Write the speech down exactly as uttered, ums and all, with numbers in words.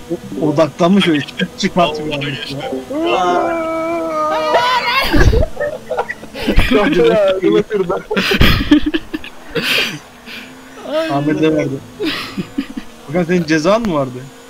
Odaklanmış o iş. Çıkartıyor Vallahi yani. geçti. Ya yıla kırdı. Ahmet'e verdi. Bakan senin cezan mı vardı?